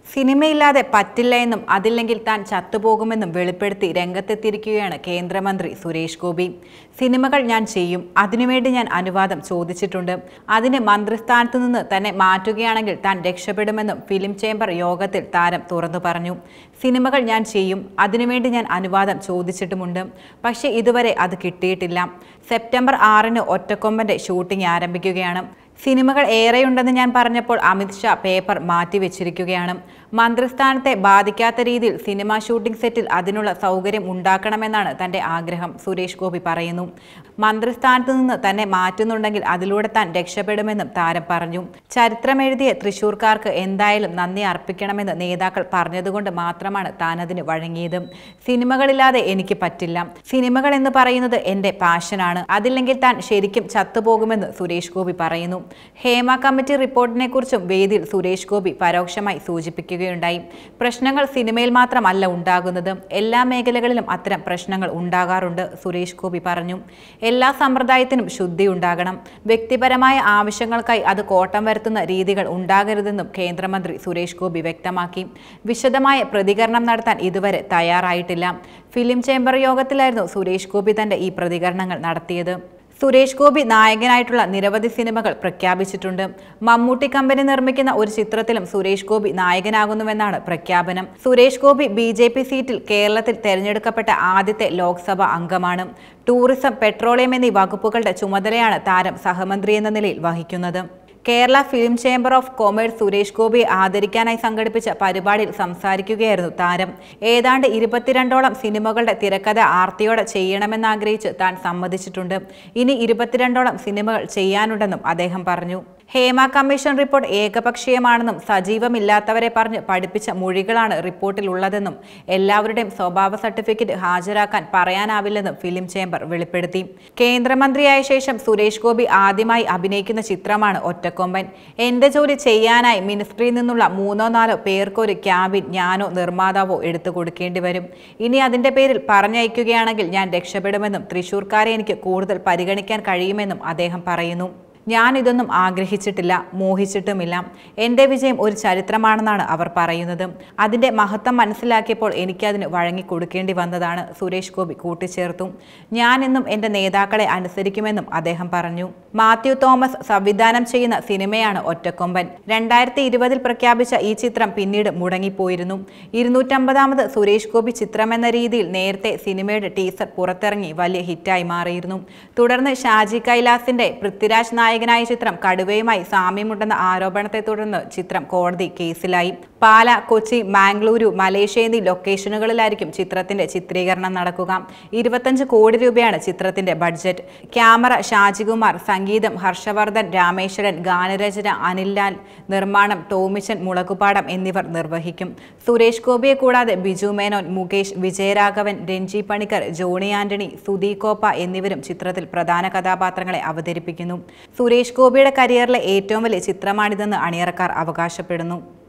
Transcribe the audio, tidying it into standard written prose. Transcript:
സിനിമയില്ലാതെ പറ്റില്ല എന്നും അതില്ലെങ്കിൽ താൻ ചത്തുപോകുമെന്നും വെളിപ്പെടുത്തി രംഗത്തെത്തിയിരിക്കുകയാണ് കേന്ദ്രമന്ത്രി സുരേഷ് ഗോപി. സിനിമകൾ ഞാൻ ചെയ്യും, അതിനുവേണ്ടി ഞാൻ അനുവാദം ചോദിച്ചിട്ടുണ്ട്. അതിന് മന്ത്രിസ്ഥാനത്ത് നിന്ന് തന്നെ മാറ്റുകയാണെങ്കിൽ താൻ രക്ഷപ്പെടുമെന്നും ഫിലിം ചേംബർ യോഗത്തിൽ താരം തുറന്നു പറഞ്ഞു. സിനിമകൾ ഞാൻ ചെയ്യും, അതിനുവേണ്ടി ഞാൻ അനുവാദം ചോദിച്ചിട്ടുമുണ്ട്. പക്ഷേ ഇതുവരെ അത് കിട്ടിയിട്ടില്ല. സെപ്റ്റംബർ 6-ന് ഒറ്റക്കൊമ്പന്റെ ഷൂട്ടിംഗ് ആരംഭിക്കുകയാണ്. സിനിമകൾ ഏറെയുണ്ടെന്ന് ഞാൻ പറഞ്ഞപ്പോൾ അമിത്ഷാ പേപ്പർ മാറ്റിവെച്ചിരിക്കുകയാണ്. മന്ത്രിസ്ഥാനത്തെ ബാധിക്കാത്ത രീതിയിൽ സിനിമാ ഷൂട്ടിംഗ് സെറ്റിൽ അതിനുള്ള സൗകര്യം ഉണ്ടാക്കണമെന്നാണ് തന്റെ ആഗ്രഹം, സുരേഷ് ഗോപി പറയുന്നു. മന്ത്രിസ്ഥാനത്ത് നിന്ന് തന്നെ മാറ്റുന്നുണ്ടെങ്കിൽ അതിലൂടെ താൻ രക്ഷപ്പെടുമെന്നും താരം പറഞ്ഞു. ചരിത്രമെഴുതിയ തൃശൂർക്കാർക്ക് എന്തായാലും നന്ദി അർപ്പിക്കണമെന്ന് നേതാക്കൾ പറഞ്ഞതുകൊണ്ട് മാത്രമാണ് താൻ അതിന് വഴങ്ങിയത്. സിനിമകളില്ലാതെ എനിക്ക് പറ്റില്ല. സിനിമകൾ എന്ന് പറയുന്നത് എന്റെ പാഷനാണ്. അതില്ലെങ്കിൽ താൻ ശരിക്കും ചത്തുപോകുമെന്ന് സുരേഷ് ഗോപി പറയുന്നു. ഹേമ കമ്മിറ്റി റിപ്പോർട്ടിനെ കുറിച്ചും വേദിയിൽ സുരേഷ് ഗോപി പരോക്ഷമായി സൂചിപ്പിക്കുകയുണ്ടായി. പ്രശ്നങ്ങൾ സിനിമയിൽ മാത്രമല്ല ഉണ്ടാകുന്നത്, എല്ലാ മേഖലകളിലും അത്തരം പ്രശ്നങ്ങൾ ഉണ്ടാകാറുണ്ട്, സുരേഷ് ഗോപി പറഞ്ഞു. എല്ലാ സമ്പ്രദായത്തിനും ശുദ്ധി ഉണ്ടാകണം. വ്യക്തിപരമായ ആവശ്യങ്ങൾക്കായി അത് കോട്ടം വരുത്തുന്ന രീതികൾ ഉണ്ടാകരുതെന്നും കേന്ദ്രമന്ത്രി സുരേഷ് ഗോപി വ്യക്തമാക്കി. വിശദമായ പ്രതികരണം നടത്താൻ ഇതുവരെ തയ്യാറായിട്ടില്ല. ഫിലിം ചേംബർ യോഗത്തിലായിരുന്നു സുരേഷ് ഗോപി തന്റെ ഈ പ്രതികരണങ്ങൾ നടത്തിയത്. സുരേഷ് ഗോപി നായകനായിട്ടുള്ള നിരവധി സിനിമകൾ പ്രഖ്യാപിച്ചിട്ടുണ്ട്. മമ്മൂട്ടി കമ്പനി നിർമ്മിക്കുന്ന ഒരു ചിത്രത്തിലും സുരേഷ് ഗോപി നായകനാകുന്നുവെന്നാണ് പ്രഖ്യാപനം. സുരേഷ് ഗോപി BJP സീറ്റിൽ കേരളത്തിൽ തെരഞ്ഞെടുക്കപ്പെട്ട ആദ്യത്തെ ലോക്സഭാ അംഗമാണ്. ടൂറിസം, പെട്രോളിയം എന്നീ വകുപ്പുകളുടെ ചുമതലയാണ് താരം സഹമന്ത്രി എന്ന നിലയിൽ വഹിക്കുന്നത്. Kerala film chamber of commerce Suresh ഗോപിയെ ആദരിക്കാനായി സംഘടിപ്പിച്ച പരിപാടിയിൽ സംസാരിക്കുകയായിരുന്നു താരം. ഏതാണ്ട് 22ഓളം സിനിമകളുടെ തിരക്കഥ ആർത്തിയോടെ ചെയ്യണമെന്നാഗ്രഹിച്ച് താൻ സമ്മതിച്ചിട്ടുണ്ട്. ഇനി 22ഓളം സിനിമകൾ ചെയ്യാനുണ്ടെന്നും അദ്ദേഹം പറഞ്ഞു. ഹേമ കമ്മീഷൻ റിപ്പോർട്ട് ഏകപക്ഷീയമാണെന്നും സജീവമില്ലാത്തവരെ പറഞ്ഞ് പഠിപ്പിച്ച മൊഴികളാണ് റിപ്പോർട്ടിൽ ഉള്ളതെന്നും എല്ലാവരുടെയും സ്വഭാവ സർട്ടിഫിക്കറ്റ് ഹാജരാക്കാൻ പറയാനാവില്ലെന്നും ഫിലിം ചേംബർ വെളിപ്പെടുത്തി. കേന്ദ്രമന്ത്രിയായ ശേഷം സുരേഷ് ഗോപി ആദ്യമായി അഭിനയിക്കുന്ന ചിത്രമാണ് ഒറ്റക്കൊമ്പൻ. എന്റെ ജോലി ചെയ്യാനായി മിനിസ്ട്രിയിൽ നിന്നുള്ള 3-4 പേർക്കൊരു ക്യാബിൻ ഞാനോ നിർമ്മാതാവോ എടുത്തു കൊടുക്കേണ്ടി വരും. ഇനി അതിന്റെ പേരിൽ പറഞ്ഞയക്കുകയാണെങ്കിൽ ഞാൻ രക്ഷപ്പെടുമെന്നും തൃശൂർക്കാരെ എനിക്ക് കൂടുതൽ പരിഗണിക്കാൻ കഴിയുമെന്നും അദ്ദേഹം പറയുന്നു. ഞാൻ ഇതൊന്നും ആഗ്രഹിച്ചിട്ടില്ല, മോഹിച്ചിട്ടുമില്ല. എൻ്റെ വിജയം ഒരു ചരിത്രമാണെന്നാണ് അവർ പറയുന്നത്. അതിൻ്റെ മഹത്വം മനസ്സിലാക്കിയപ്പോൾ എനിക്കതിന് വഴങ്ങിക്കൊടുക്കേണ്ടി വന്നതാണ്, സുരേഷ് ഗോപി കൂട്ടിച്ചേർത്തു. ഞാൻ ഇന്നും എൻ്റെ നേതാക്കളെ അനുസരിക്കുമെന്നും അദ്ദേഹം പറഞ്ഞു. മാത്യു തോമസ് സംവിധാനം ചെയ്യുന്ന സിനിമയാണ് ഒറ്റക്കൊമ്പൻ. 2020-ൽ പ്രഖ്യാപിച്ച ഈ ചിത്രം പിന്നീട് മുടങ്ങിപ്പോയിരുന്നു. 250ാമത് സുരേഷ് ഗോപി ചിത്രമെന്ന രീതിയിൽ നേരത്തെ സിനിമയുടെ ടീസർ പുറത്തിറങ്ങി വലിയ ഹിറ്റായി മാറിയിരുന്നു. തുടർന്ന് ഷാജി കൈലാസിന്റെ പൃഥ്വിരാജ് നായകനായ ചിത്രം കടുവയുമായി സാമ്യമുണ്ടെന്ന ആരോപണത്തെ തുടർന്ന് ചിത്രം കോടതി കേസിലായി. പാല, കൊച്ചി, മാംഗ്ലൂരു, മലേഷ്യ എന്നീ ലൊക്കേഷനുകളിലായിരിക്കും ചിത്രത്തിന്റെ ചിത്രീകരണം നടക്കുക. 25 കോടി രൂപയാണ് ചിത്രത്തിന്റെ ബഡ്ജറ്റ്. ക്യാമറ ഷാജികുമാർ, സംഗീതം ഹർഷവർദ്ധൻ രാമേശ്വരൻ, ഗാനരചന അനിൽ ലാൽ, നിർമ്മാണം ടോമിച്ചൻ മുളകുപാടം എന്നിവർ നിർവഹിക്കും. സുരേഷ് ഗോപിയെ കൂടാതെ ബിജു മേനോൻ, മുകേഷ്, വിജയരാഘവൻ, രഞ്ജി പണിക്കർ, ജോണി ആന്റണി, സുധി കോപ്പ എന്നിവരും ചിത്രത്തിൽ പ്രധാന കഥാപാത്രങ്ങളെ അവതരിപ്പിക്കുന്നു. സുരേഷ് ഗോപിയുടെ കരിയറിലെ ഏറ്റവും വലിയ ചിത്രമാണിതെന്ന് അണിയറക്കാർ അവകാശപ്പെടുന്നു.